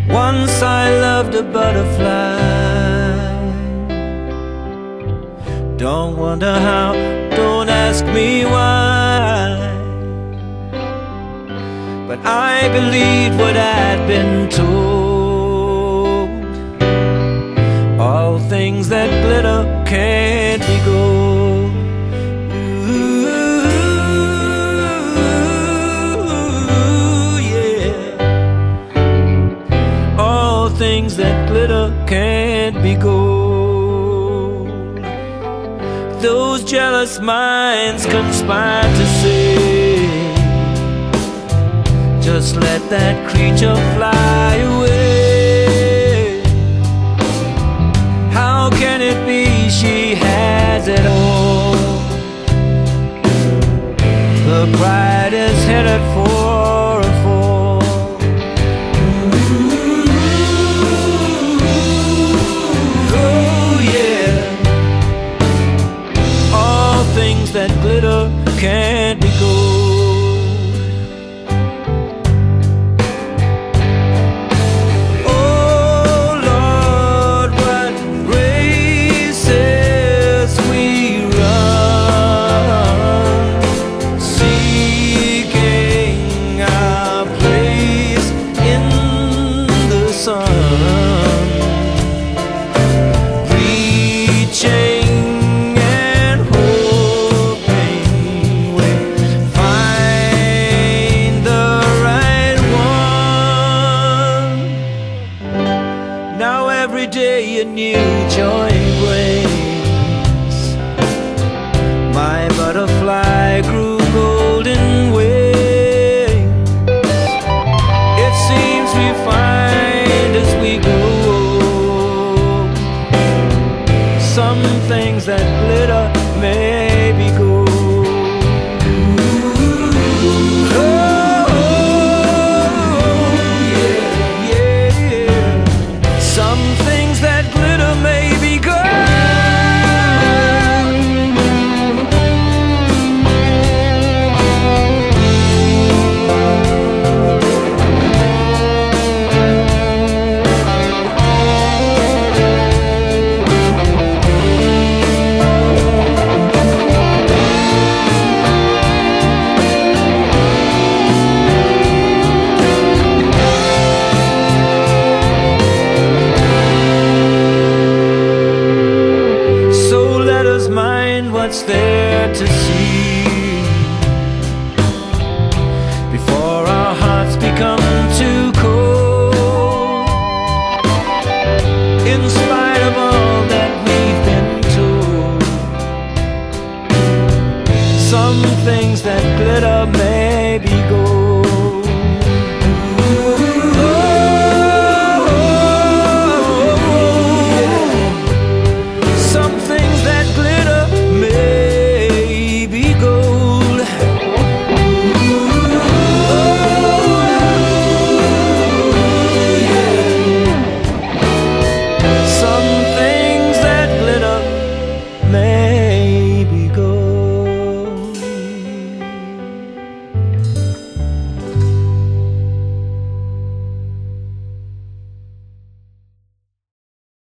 Once I loved a butterfly. Don't wonder how, don't ask me why, but I believed what I'd been told. All things that glitter can't be gold. Ooh, yeah. All things that glitter can't be gold. Those jealous minds conspire to say, just let that creature fly away. How can it be she has it all? Her pride is headed for a fall. Oh yeah. All things that glitter can't be gold. Now every day a new joy brings. My butterfly grew golden wings. It seems we find as we grow, some things that glitter may